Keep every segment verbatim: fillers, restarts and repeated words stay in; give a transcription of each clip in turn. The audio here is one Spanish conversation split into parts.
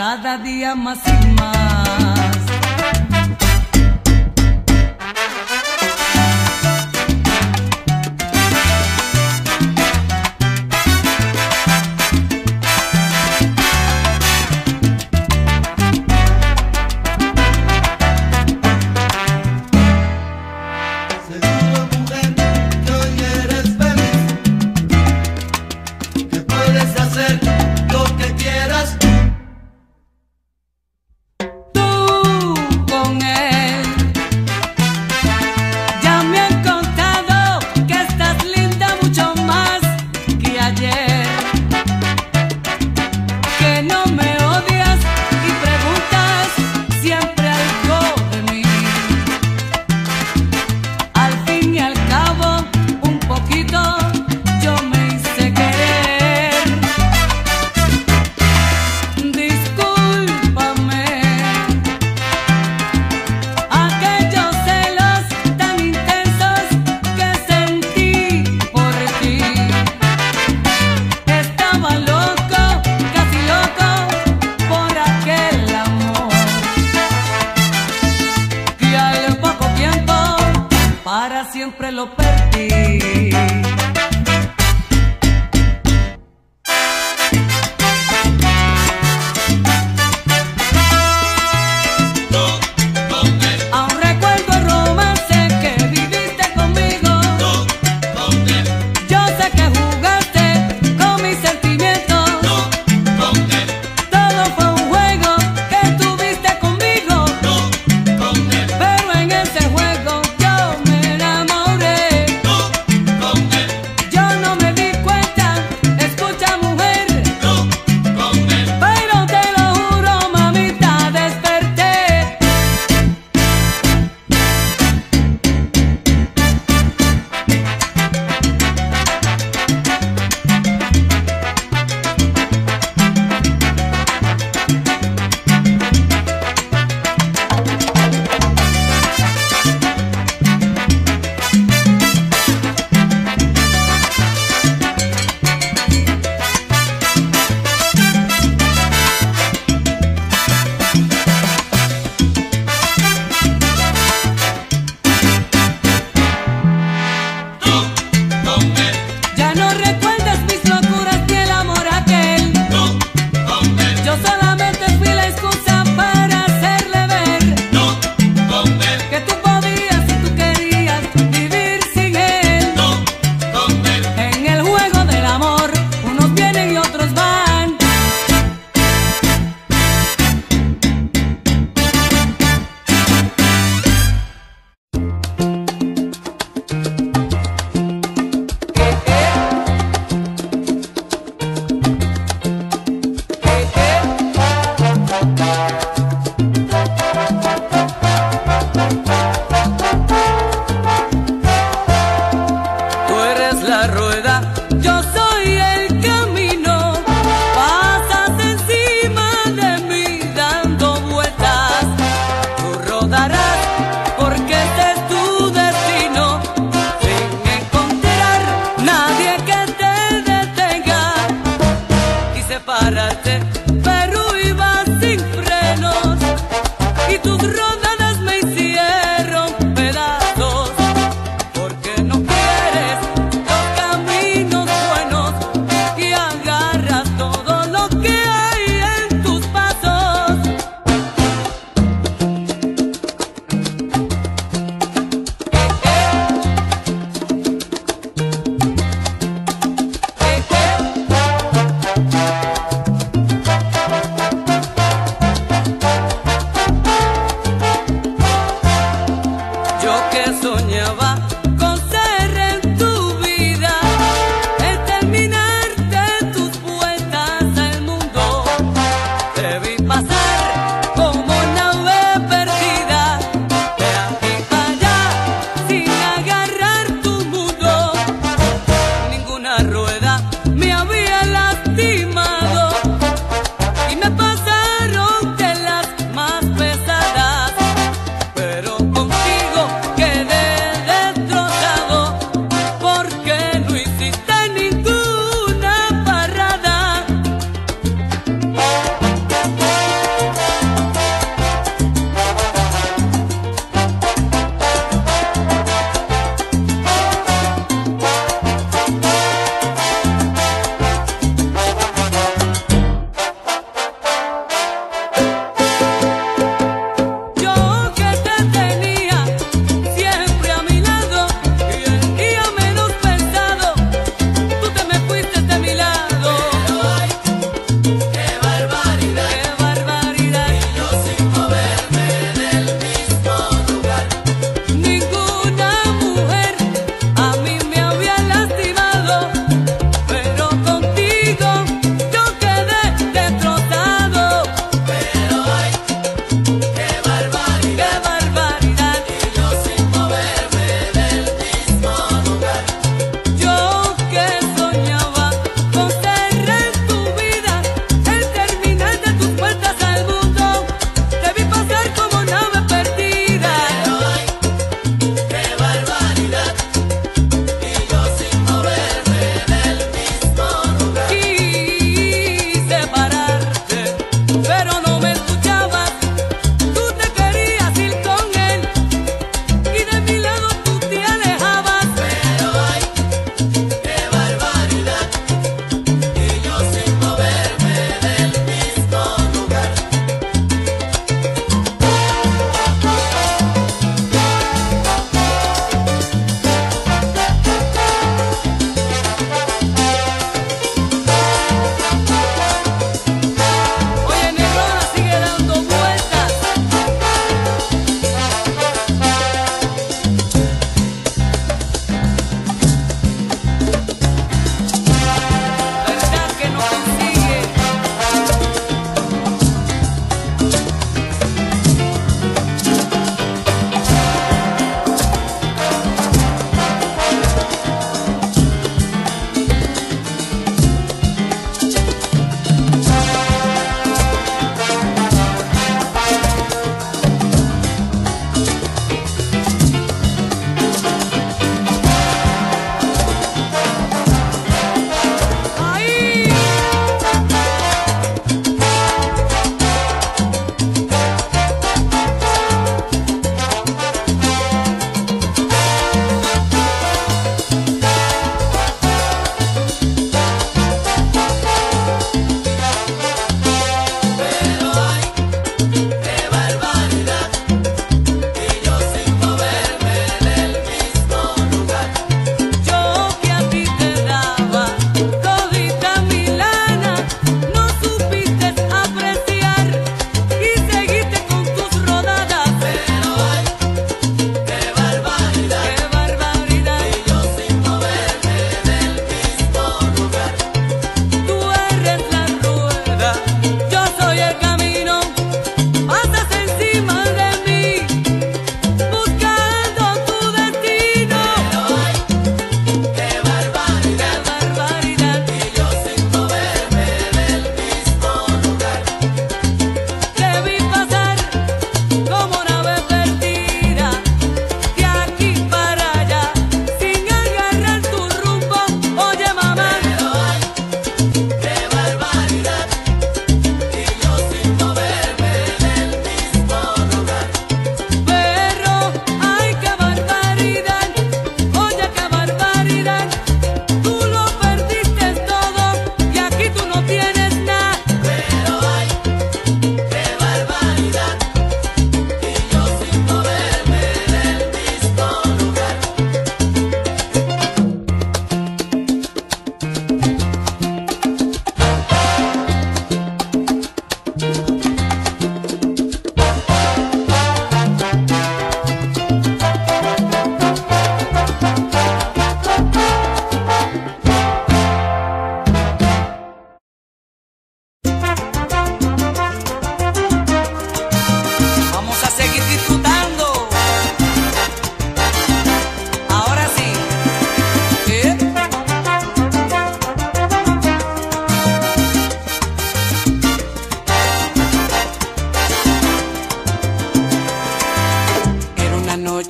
cada día más y más. Siempre lo perdí.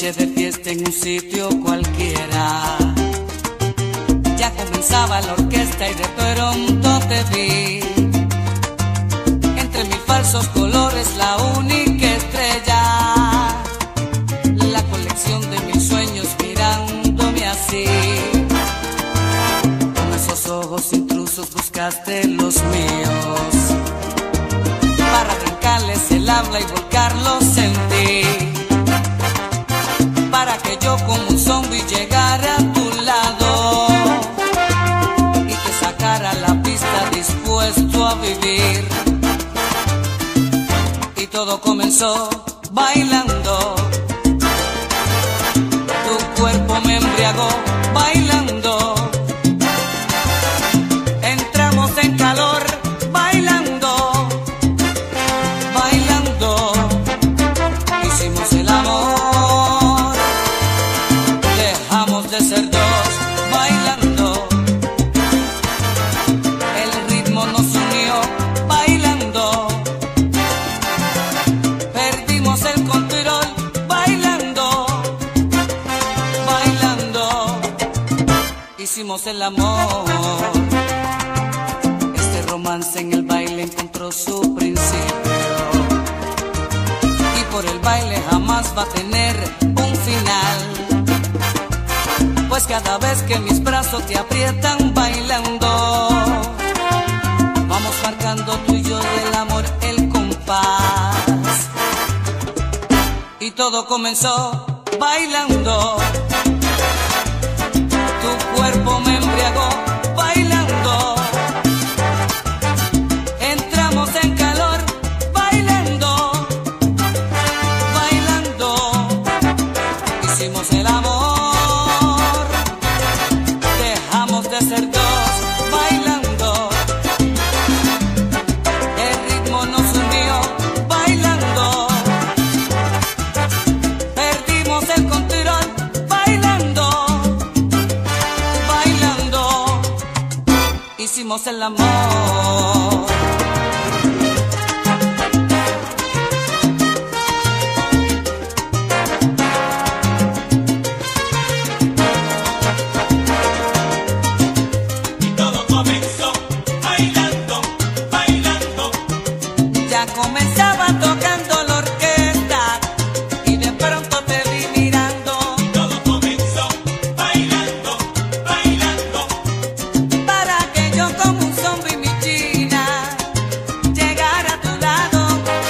noche de fiesta en un sitio cualquiera. Ya comenzaba la orquesta y de pronto te vi. Entre mil falsos colores, la única estrella. La colección de mil sueños mirándome así. Con esos ojos intrusos buscaste los míos, para arrancarles el habla y volcarlos en ti, para que yo como un zombie llegara a tu lado y te sacara a la pista dispuesto a vivir. Y todo comenzó bailando, tu cuerpo me embriagó bailando, entramos en calor bailando, bailando, hicimos el amor, dejamos de ser dos bailando, el ritmo nos unió bailando, perdimos el control bailando, bailando, hicimos el amor. Este romance en el baile encontró su principio y por el baile jamás va a tener un final, pues cada vez que mis brazos te aprietan bailando, vamos marcando tú y yo del amor el compás. Y todo comenzó bailando, tu cuerpo me embriagó bailando, entramos en calor bailando, bailando, hicimos el amor, dejamos de ser dos bailando, el ritmo nos unió bailando, perdimos el control bailando, bailando, hicimos el amor. Y todo comenzó bailando, bailando. Ya comenzaba tocando la orquesta y de pronto te vi mirando, Todo comenzó bailando, bailando. para que yo como un zombie mi china llegara a tu lado.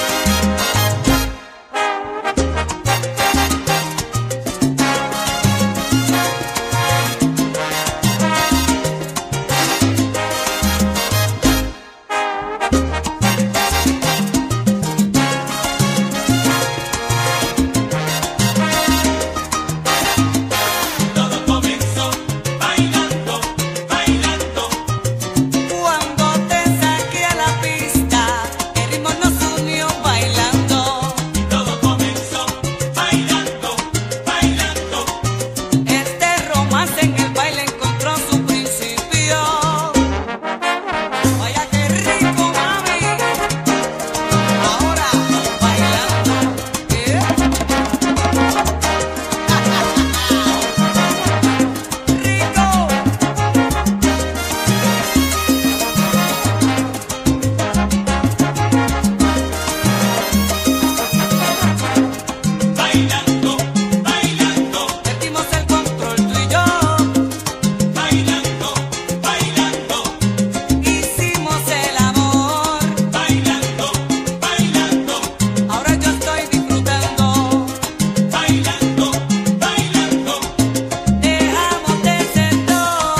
Todo comenzó bailando, bailando. Cuando te saqué a la pista, el ritmo nos unió bailando. Todo comenzó bailando, bailando. Este romance en el baile encontró su principio. Vaya que rico, mami. Ahora bailando. ¿Eh? Rico. Bailando, bailando, Perdimos el control tú y yo. bailando, bailando, Hicimos el amor. bailando, bailando, Ahora yo estoy disfrutando. bailando, bailando. Dejamos de ser dos.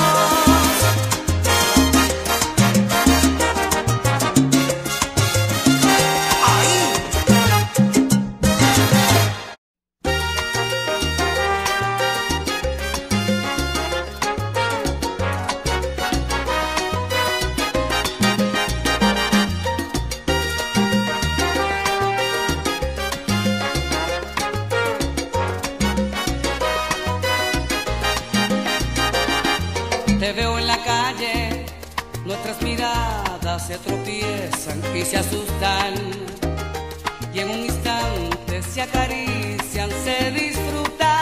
Te veo en la calle, nuestras miradas se tropiezan y se asustan, y en un instante se acarician, se disfrutan.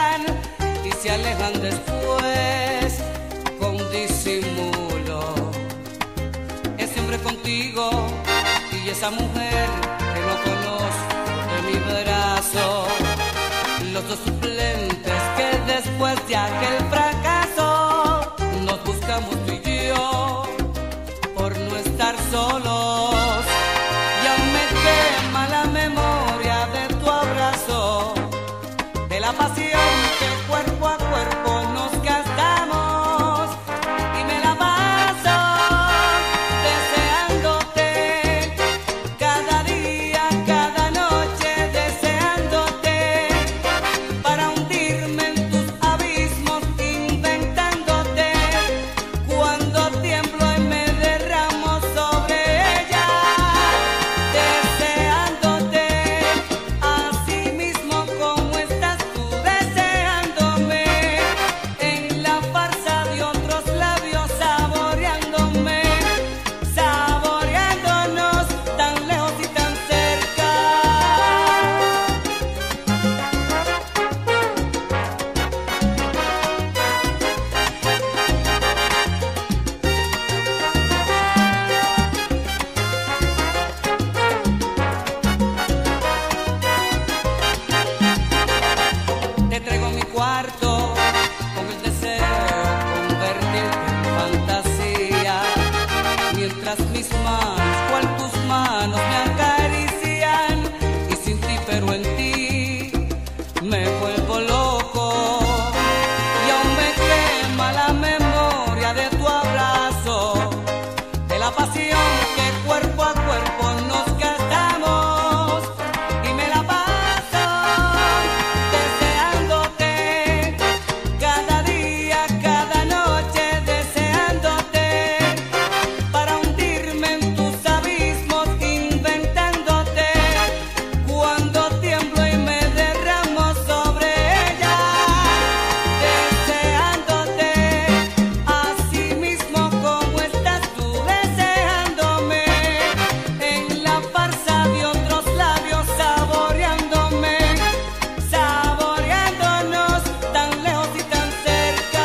alejan después con disimulo. Ese hombre contigo y esa mujer que no conozco de mi brazo, los dos suplentes que después de aquel fracaso nos buscamos tú y yo por no estar solos. Y aún me quema la memoria de tu abrazo, de la pasión que cuerpo a cuerpo nos gastamos, y me la paso deseándote cada día, cada noche, deseándote para hundirme en tus abismos, inventándote cuando tiemblo y me derramo sobre ella, deseándote así mismo como estás tú, deseándome en la farsa de otros labios, saboreándome, saboreándonos tan lejos y tan cerca. Te traigo a mi cuarto con el deseo convertirte en fantasía, mientras mis manos, cual tus manos, me acarician, y sin ti pero en ti me vuelvo loco. Y aún me quema la memoria de tu abrazo, de la pasión que cuerpo a cuerpo nos gastamos, y me la paso deseándote cada día, cada noche, deseándote para hundirme en tus abismos, inventándote cuando tiemblo y me derramo sobre ella, deseándote así mismo como estás tú, deseándome en la farsa de otros labios, saboreándome, saboreándonos tan lejos y tan cerca.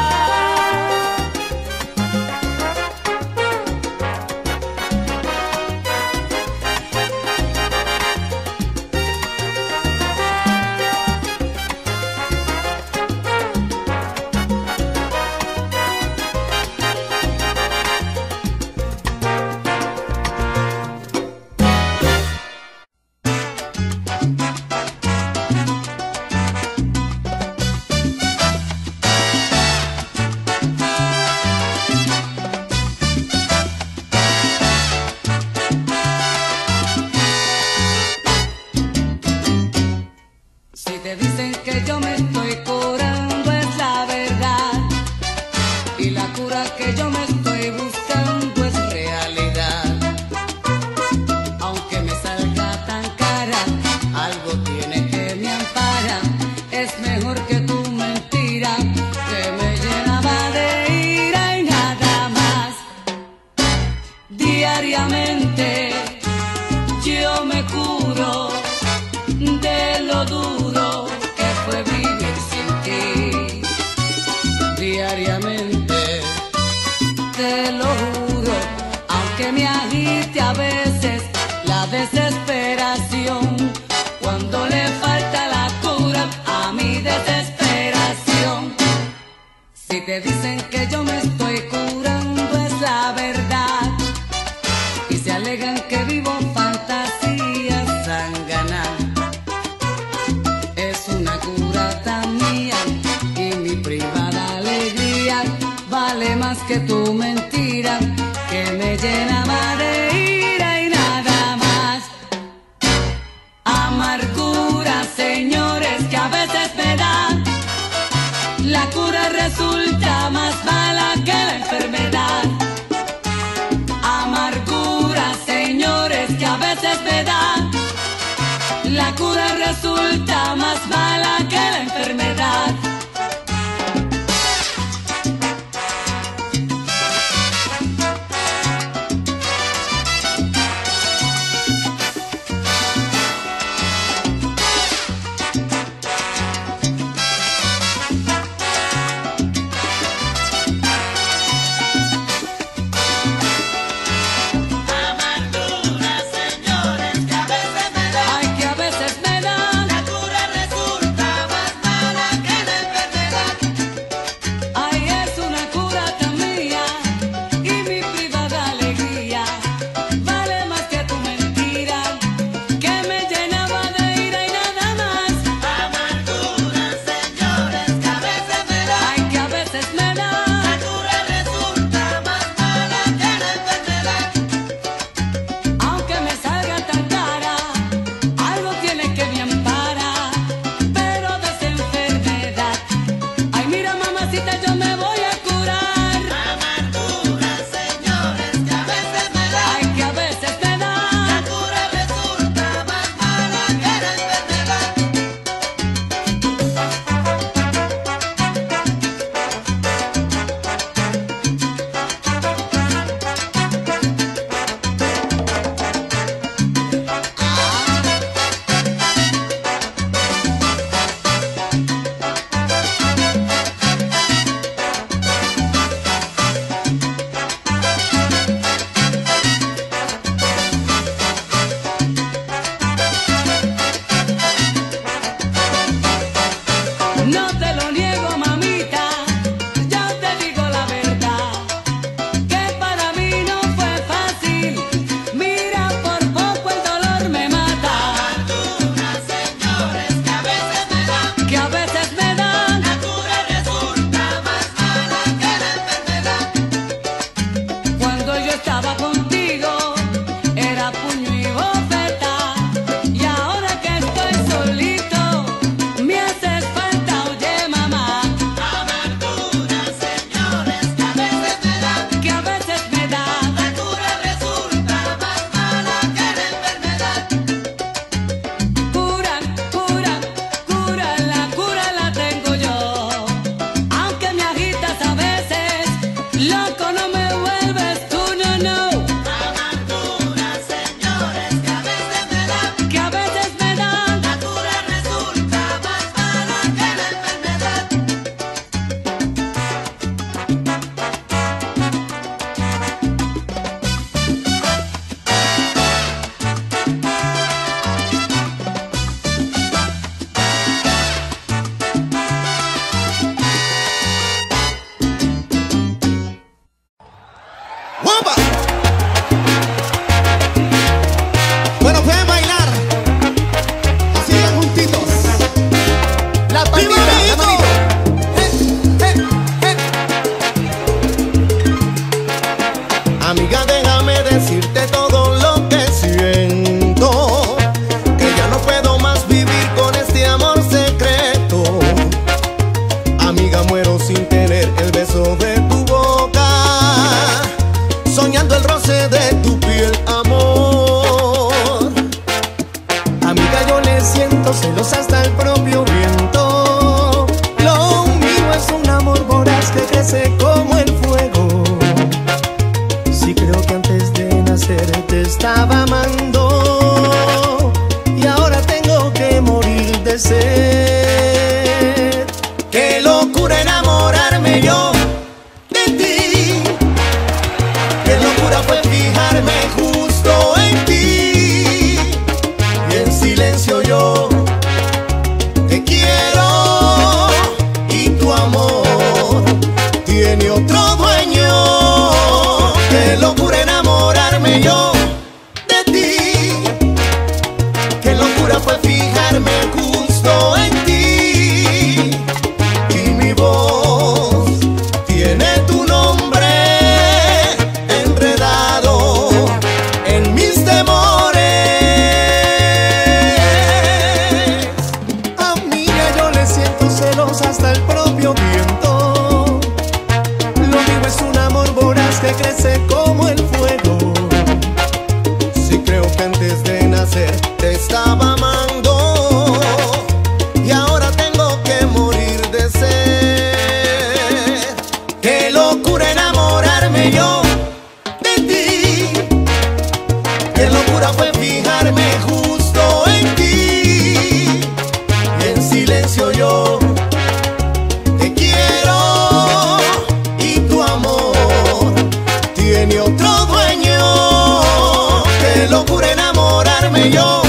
Si te dicen que yo me estoy curando es la verdad, y la cura que yo me estoy buscando es realidad. Aunque me salga tan cara, algo tiene que me ampara. Es mejor que tu mentira, que me llenaba de ira y nada más. Diariamente yo me curo de lo duro que fue vivir sin ti. Diariamente te lo juro, aunque me agite a veces la desesperación, cuando le falta la cura a mi desesperación. Si te dicen que yo me estoy curando es la verdad, y se alegan que vivo fantasías zánganas, es una cura tan mía, y mi privada alegría vale más que tu mentira, que me llenaba de ira y nada más. Amargura, señores, que a veces me dan, la cura resulta más mala que la enfermedad. Amargura, señores, que a veces me dan, la cura resulta más mala que la enfermedad. estaba amando y ahora tengo que morir de sed. Qué locura enamorarme yo de ti. Qué locura fue fijarme justo en ti. Y en silencio yo te quiero y tu amor tiene otro dueño. Qué locura enamorarme yo de ti. Qué locura fue fijarme justo en ti. Y mi voz tiene tu nombre enredado en mis temores. A Mía yo le siento celos hasta el propio viento. Lo mío es un amor voraz que crece como el fuego. Sí, creo que antes de nacer te estaba amando y ahora tengo que morir de sed. Qué locura enamorarme yo de ti. Qué locura fue fijarme justo en ti. Y en silencio yo te quiero y tu amor tiene otro dueño. Qué locura enamorarme yo